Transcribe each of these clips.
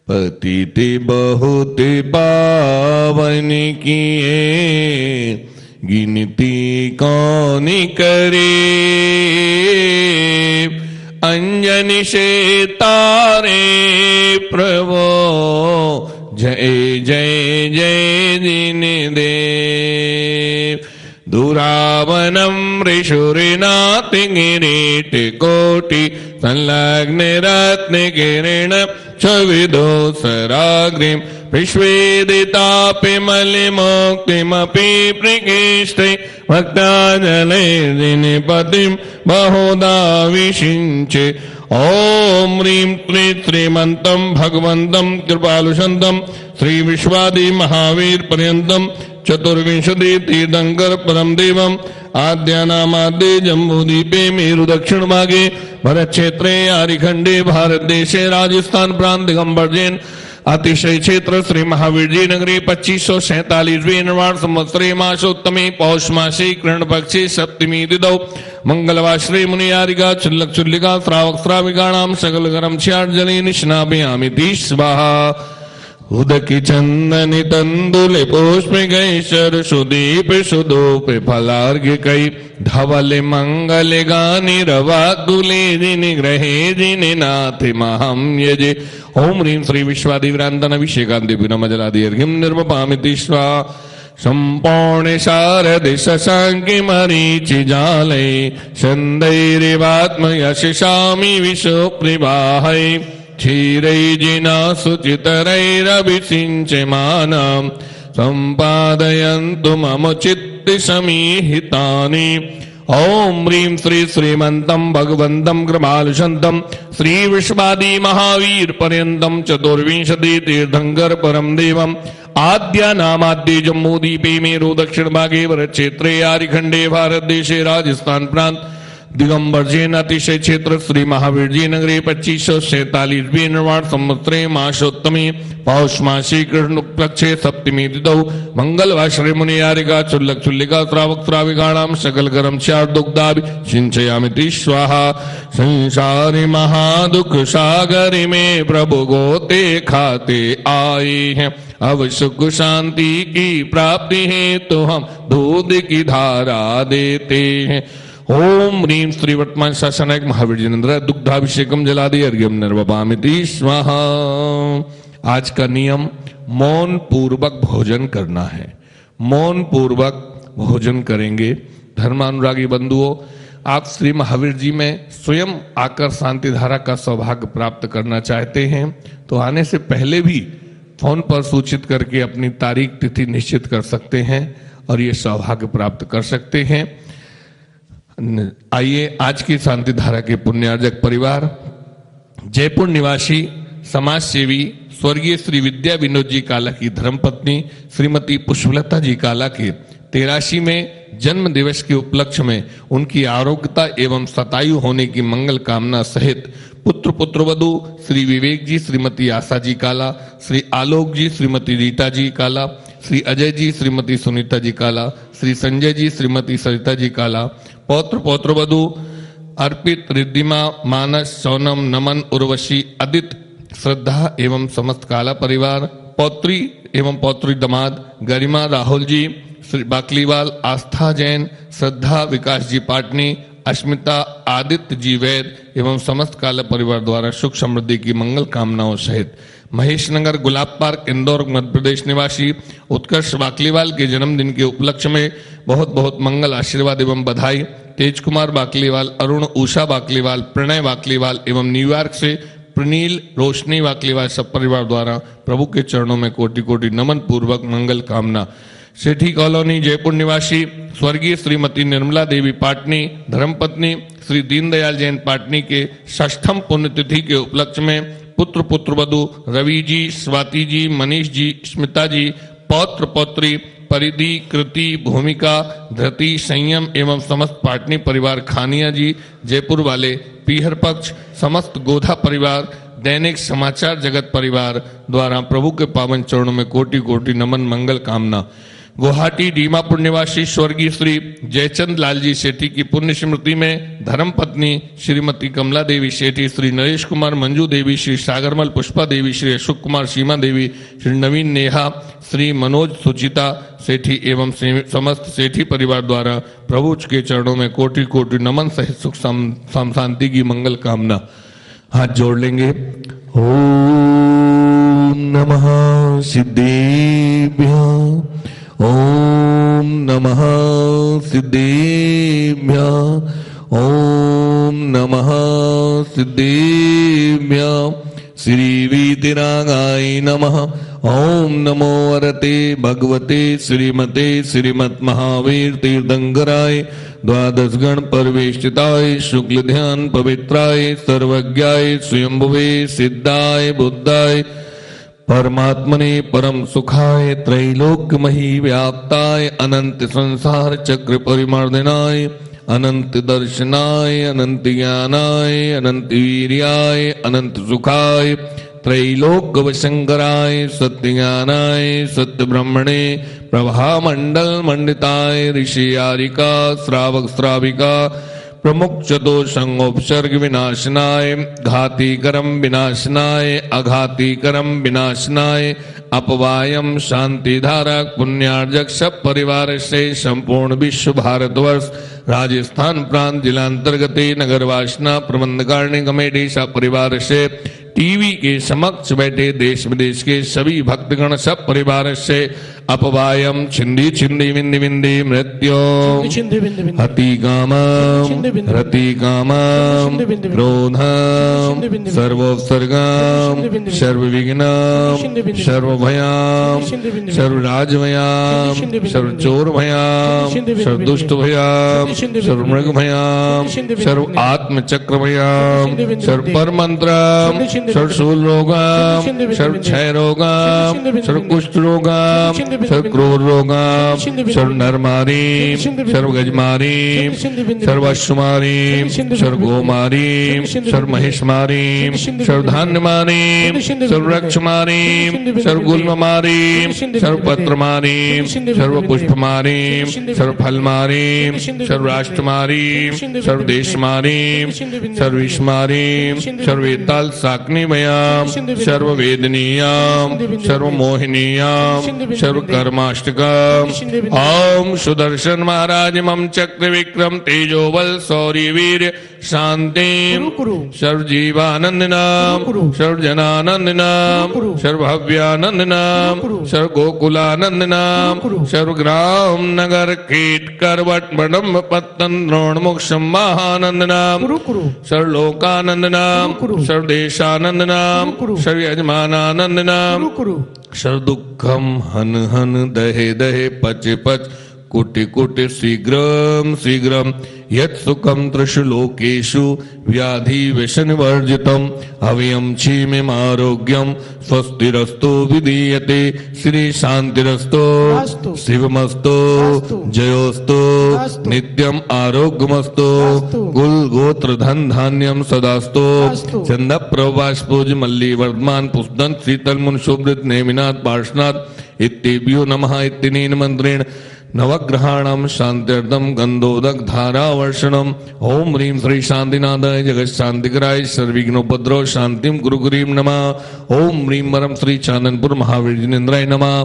पतित बहुत पावन किए, गिनती कौन करे। अंजनी से तारे प्रभो, जय जय जय दिन देव। दुरावनम ऋषुरिनाथ गिरीट कोटि संलग्न रत्न किरण छविदो सराग्रिम विश्वेदितापि मलिमुक्तिमपि प्रकृष्टे भक्ताजले दिनपतिं बहुधा विषिञ्चे। ओम ह्रीं क्लीं श्रीमन्तं भगवन्तं कृपालुषन्तं श्री विश्वादि महावीर पर्यन्तं चतुर्विंशति तीर्थंकर परम देवम। आद्यानामाद्य जम्बूद्वीपे मेरु दक्षिण भागे भरत क्षेत्रे आर्यखंडे भारत देशे राजस्थान प्रांत दिगंबर जैन अतिशय क्षेत्र श्री महावीर जी नगरी 2547 निर्वाण संवत्सरे मासोत्तमे पौष मासे कृष्ण पक्षे सप्तमी तिथौ मंगलवार श्री मुनियारिका चुल्लक चुल्लिका श्रावक श्राविकाणाम सकल गरम क्षार्जलि निष्णापयामि स्वाहा। उदकी चंदनि तंदुले पुष्प गैशर सुदीप सुदूप फलार्घ्य कई धवल मंगल गानि रवातुले दिन ग्रहे दिन नाथ महम यजे। ओम ह्रीं श्री विश्वादिव्रांतन अभिषेकांति विनमजलादीर्घ्यं निर्वपामिति स्वाहा। संपूर्ण शारद शशांकि मरीचि जाले छंदैरिवात्म यशशामि विश्वप्रभाहै। क्षीरैर्जिना शुचितरैरभिषिञ्चमानां सम्पादयन्तु मम चित्तसमीहितानि। ओम ह्रीं श्री श्रीमन्तं भगवन्तं कृपालुषन्तं श्री विश्वादि महावीर पर्यन्तं चतुर्विंशति तीर्थंकर परम देवम्। आद्या नामाद्य जम्बूद्वीपे मेरु दक्षिण भागे भरत क्षेत्रे आर्यखंडे भारत देशे राजस्थान प्रांत दिगंबर जैन अतिशय क्षेत्र श्री महावीर जी नगरी 2547 निर्वाण संवत्सरे मासोत्तमी पौष मासी कृष्ण पक्षे सप्तमी तिथौ मंगलवार श्री मुनियारिका चुल्लक चुल्लिका श्रावक श्राविकाणाम सकल गरम क्षार दुग्धाभि सिंचयामि स्वाहा। संसारी महादुख सागर में प्रभु गोते खाते आए हैं, अब सुख शांति की प्राप्ति है तो हम दूध की धारा देते हैं। ओम ह्रीं श्री वर्तमान शासनायक महावीर जिनेन्द्र दुग्धाभिषेकम जलादि अर्घ्यम निर्वपामिति स्वाहा। आज का नियम मौन पूर्वक भोजन करना है। मौन पूर्वक भोजन करेंगे। धर्मानुरागी बंधुओं, आप श्री महावीर जी में स्वयं आकर शांति धारा का सौभाग्य प्राप्त करना चाहते हैं तो आने से पहले भी फोन पर सूचित करके अपनी तारीख तिथि निश्चित कर सकते हैं और ये सौभाग्य प्राप्त कर सकते हैं। आइए आज की शांति धारा के पुण्यार्जक परिवार जयपुर निवासी समाज सेवी स्वर्गीय श्री विद्या विनोद जी काला की धर्मपत्नी श्रीमती पुष्पलता जी काला के 83 में जन्म दिवस के उपलक्ष्य में उनकी आरोग्यता एवं शतायु होने की मंगल कामना सहित पुत्र पुत्रवधु श्री विवेक जी श्रीमती आशा जी काला, श्री आलोक जी श्रीमती रीता जी काला, श्री अजय जी श्रीमती सुनीता जी काला, श्री संजय जी श्रीमती सरिता जी काला, पौत्र पौत्रवधु अर्पित रिद्धिमा मानस सोनम नमन उर्वशी अदित श्रद्धा एवं समस्त काला परिवार, पौत्री एवं पौत्री दामाद गरिमा राहुल जी, श्री बाकलीवाल आस्था जैन, श्रद्धा विकास जी पाटनी, अस्मिता आदित्य जी वैद एवं समस्त काला परिवार द्वारा सुख समृद्धि की मंगल कामनाओं सहित महेश नगर गुलाब पार्क इंदौर मध्य प्रदेश निवासी उत्कर्ष बाकलीवाल के जन्मदिन के उपलक्ष्य में बहुत बहुत मंगल आशीर्वाद एवं बधाई। तेज कुमार बाकलीवाल, अरुण उषा बाकलीवाल, प्रणय बाकलीवाल एवं न्यूयॉर्क से प्रनील रोशनी बाकलीवाल सब परिवार द्वारा प्रभु के चरणों में कोटि कोटि नमन पूर्वक मंगल कामना। सेठी कॉलोनी जयपुर निवासी स्वर्गीय श्रीमती निर्मला देवी पाटनी धर्मपत्नी श्री दीनदयाल जैन पाटनी के षष्ठम पुण्यतिथि के उपलक्ष्य में पुत्र पुत्रवधु रवि जी, स्वाति जी, मनीष जी, स्मिता जी, पौत्र पौत्री परिधि, कृति, भूमिका, धृति, संयम एवं समस्त पाटनी परिवार, खानिया जी जयपुर वाले, पीहर पक्ष, समस्त गोधा परिवार, दैनिक समाचार जगत परिवार द्वारा प्रभु के पावन चरणों में कोटि कोटि नमन मंगल कामना। गुवाहाटी दीमापुर निवासी स्वर्गीय श्री जयचंद लालजी सेठी की पुण्य स्मृति में धर्मपत्नी श्रीमती कमला देवी सेठी, श्री नरेश कुमार मंजू देवी, श्री सागरमल पुष्पा देवी, श्री अशोक कुमार सीमा देवी, श्री नवीन नेहा, श्री मनोज सुचिता सेठी एवं समस्त सेठी परिवार द्वारा प्रभु के चरणों में कोटि कोटि नमन सहित सुख शांति की मंगल कामना। हाथ जोड़ लेंगे। ओम नमः सिद्धेभ्यः, ओम नमः सिद्धेभ्यः, ओम नमः सिद्धेभ्यः। श्री वीतरागाय नमः। ओम नमो वरते भगवते श्रीमते श्रीमत महावीर तीर्थंकराय द्वादश गण परवेष्टिताय शुक्ल ध्यान पवित्राय सर्वज्ञाय स्वयंभुवे सिद्धाय बुद्धाय परमात्मने परम सुखाय त्रैलोक्यमही व्याप्ताय अनंत संसार चक्र परिमार्दनाय अनंत दर्शनाय अनंत ज्ञानाय अनंत वीर्याय अनंत सुखाय त्रैलोक्य वशंकराय सत्य ज्ञानाय सत्य ब्रह्मणे प्रभा मंडल मंडिताय ऋषि यारिका श्रावक श्राविका प्रमुख चतो संगोपसर्ग विनाशनाय घाती करम विनाशनाय अघाती करम विनाशनाय अपवायम शांति धारक पुण्यार्जक सब परिवार से संपूर्ण विश्व भारतवर्ष राजस्थान प्रांत जिलांतर्गत नगर वासना प्रबंधकारिणी कमेटी सब परिवार से टीवी के समक्ष बैठे देश विदेश के सभी भक्तगण सब परिवार से अपवायम छिंदी छिंदी विंदी विंदी मृत्यो हति कामम रति कामम क्रोधम सर्वोत्सर्गम सर्वविघ्नम सर्वभयाम सर्वराजभयाम सर्वचोरभयाम सर्वदुष्टभयाम सर्वमृगभयाम सर्व आत्मचक्रभयाम सर्वपरमंत्रम सर्वशूल रोगम सर्वक्षय रोगम सर्वकुष्ठ रोगम सर्वक्रोध रोगम सर्वनरमारी सर्वगजमारी सर्वश्वमारी सर्वगोमारी सर्वमहिषमारी सर्वधान्यमारी सर्वरक्षमारी सर्वगुल्ममारी सर्वपत्रमारी सर्वपुष्पमारी सर्वफलमारी सर्वराष्ट्रमारी सर्वदेशमारी सर्विष्मारी सर्वेताल साग्निमयाम सर्ववेदनीयाम सर्वमोहिनीयाम सर्वकर्माष्टकम। ओम सुदर्शन महाराज मम चक्र विक्रम तेजोबल शौर्य वीर शांति सर्वजीवानंद नाम सर्वजनानंद नाम सर्वभव्यानंद नाम सर्वगोकुलानंद नाम सर्वग्राम नगर कीट करवट मडम पत्तन द्रोणमुख महानंद नाम सर्वलोकानंद नाम सर्वदेशानंद नाम सर्वयजमानानंद नाम सर्वदुःखम हन हन दहे दहे पच पच कुटि कुटि शीघ्रम शीघ्रम यत् सुखम त्रिशुलोकेषु व्याधि व्यसनवर्जितम अव्ययम क्षीमिम आरोग्यम स्वस्तिरस्तो विधीयते श्री शांतिरस्तो शिवमस्तो जयोस्तो नित्यम आरोग्यमस्तो कुल गोत्र धन धान्यम सदास्तो चंद प्रवासपूज मल्ली वर्धमान पुष्दंत शीतल मुन शोभित नेमिनाथ पार्श्वनाथ इत्येभ्यो नमः इत्यनेन मंत्रेण नवग्रहाणाम शांत्यर्थम गंधोदक धारावर्षणम। ओम ह्रीं श्री शांतिनाथाय जगत शांतिकराय सर्विघ्नोपद्रव शांतिम गुरुगुरीम नमः। ओम ह्रीं वरम श्री चांदनपुर महावीर जिनेन्द्राय नमः।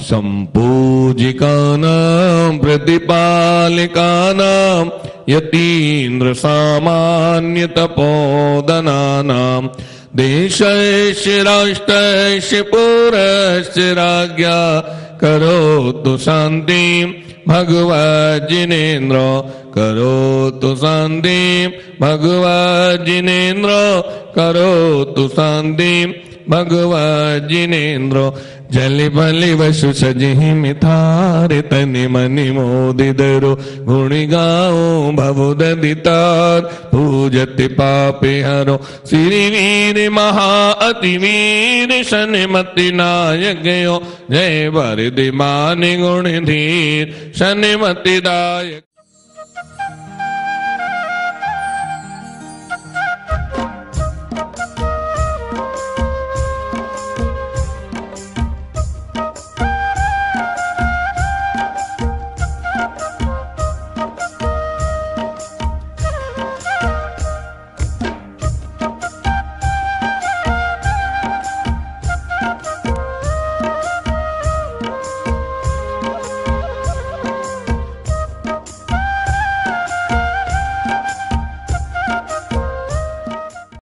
संपूजिकानां प्रतिपालिकानां यतीन्द्र सामान्य तपोदनानां देशस्य राष्ट्रस्य पुरस्य राज्ञा करोतु शांति भगवत् जिनेन्द्र करोतु शांति भगवत् जिनेन्द्र करोतु शांति भगवत् जिनेन्द्र जलि बलि वसु सजहि मिथारे तनि मनि मोदिदरो गुणि गाओ भवुददितार पूजति पापे हरो श्री वीर महा अति वीर शनिमति नायक जय वरदि मान गुण धीर शनिमति दायक।